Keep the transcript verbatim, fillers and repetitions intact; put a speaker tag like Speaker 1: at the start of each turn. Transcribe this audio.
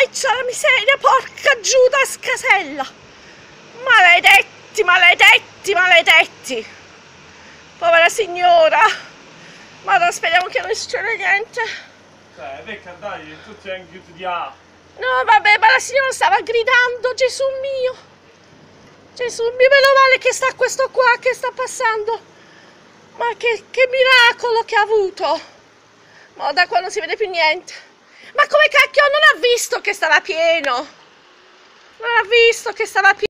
Speaker 1: Aizza la miseria, porca Giuda scasella! Maledetti, maledetti, maledetti! Povera signora! Ma speriamo che non succeda niente.
Speaker 2: Cioè, vecchia dai, tu sei anche di A.
Speaker 1: No, vabbè, ma la signora stava gridando, Gesù mio! Gesù mio, meno male che sta questo qua che sta passando! Ma che, che miracolo che ha avuto! Ma da qua non si vede più niente! Ma come cacchio non ha visto che stava pieno? Non ha visto che stava pieno?